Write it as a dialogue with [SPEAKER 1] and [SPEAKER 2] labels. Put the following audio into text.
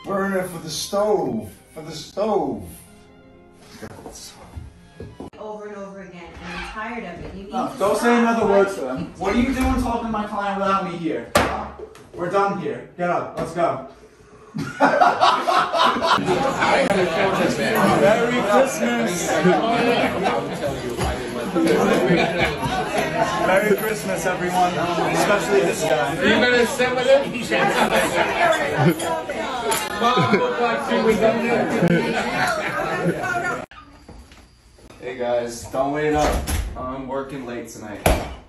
[SPEAKER 1] burner for the stove. For the stove.
[SPEAKER 2] Over and over again, and I'm tired of it. You need to
[SPEAKER 3] Don't
[SPEAKER 2] stop.
[SPEAKER 3] say another word to
[SPEAKER 2] Why
[SPEAKER 3] them.
[SPEAKER 2] do you keep
[SPEAKER 3] What are you doing talking to my client without me here? We're done here. Get up. Let's go. Merry Christmas. Merry Christmas, everyone. Especially this guy.
[SPEAKER 4] Are you gonna sit with it? Mom looked like she was done there.
[SPEAKER 5] Hey guys, don't wait up. I'm working late tonight.